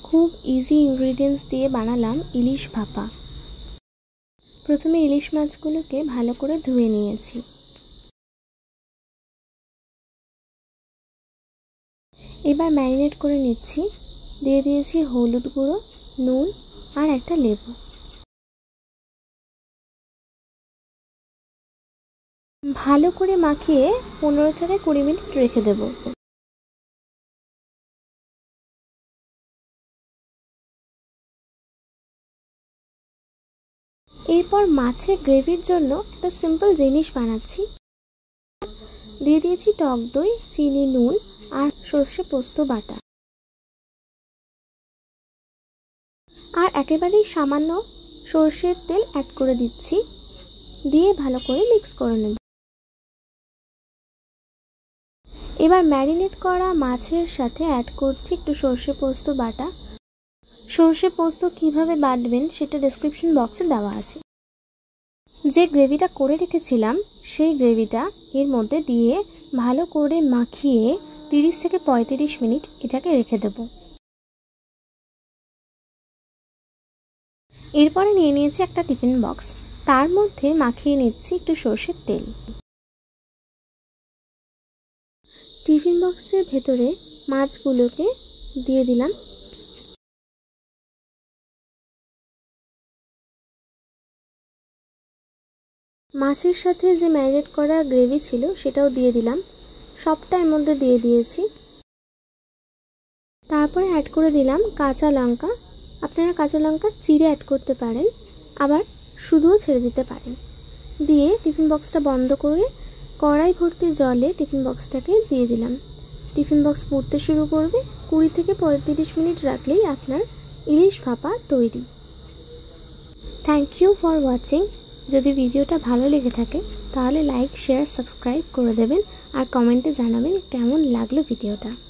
खूब easy ingredients दिए बानालाम इलिश भापा। प्रथमे इलिश माछगुलोके भालो करे धुए निয়েছি। एबार मैरिनेट करे निচ্ছি। দিয়ে দিয়েছি হলুদ গুঁড়ো, নুন আর একটা লেবু। ভালো করে মাখিয়ে 15 থেকে 20 মিনিট রেখে দেব। এরপর মাছের গ্রেভির জন্য একটা সিম্পল জিনিস বানাচ্ছি। দিয়ে দিয়েছি টক দই, চিনি, নুন আর সরষে পোস্ত বাটা। আর একেবারেই সামান্য সরষের তেল অ্যাড করে দিচ্ছি। দিয়ে ভালো করে মিক্স করে নেব। এবার ম্যারিনেট করা মাছের সাথে অ্যাড করছি একটু সরষে পোস্ত বাটা। সরষে পোস্ত কিভাবে বাটবেন সেটা ডেসক্রিপশন বক্সে দেওয়া আছে। যে গ্রেভিটা করে রেখেছিলাম সেই গ্রেভিটা এর মধ্যে দিয়ে ভালো করে মাখিয়ে 30 থেকে 35 মিনিট এটাকে রেখে দেব। এরপরে নিয়ে নিয়েছি একটা টিফিন বক্স, তার মধ্যে মাখিয়ে নিচ্ছি একটু সরষের তেল। টিফিন বক্সের ভেতরে মাছগুলোকে দিয়ে দিলাম। মাছের সাথে যে ম্যারিনেট করা গ্রেভি ছিল সেটাও দিয়ে দিলাম। সবটা এর মধ্যে দিয়ে দিয়েছি। তারপরে অ্যাড করে দিলাম কাঁচা লঙ্কা। আপনারা কাঁচা লঙ্কা চিড়ে অ্যাড করতে পারেন, আবার শুধুও ছেড়ে দিতে পারেন। দিয়ে টিফিন বক্সটা বন্ধ করে কড়াই ভর্তি জলে টিফিন বক্সটাকে দিয়ে দিলাম। টিফিন বক্স পুড়তে শুরু করবে। 20 থেকে 35 মিনিট রাখলেই আপনার ইলিশ ভাপা তৈরি। Thank you for watching. যদি ভিডিওটা ভালো লেগে থাকে তাহলে লাইক, শেয়ার, সাবস্ক্রাইব করে দেবেন আর কমেন্টে জানাবেন কেমন লাগলো ভিডিওটা।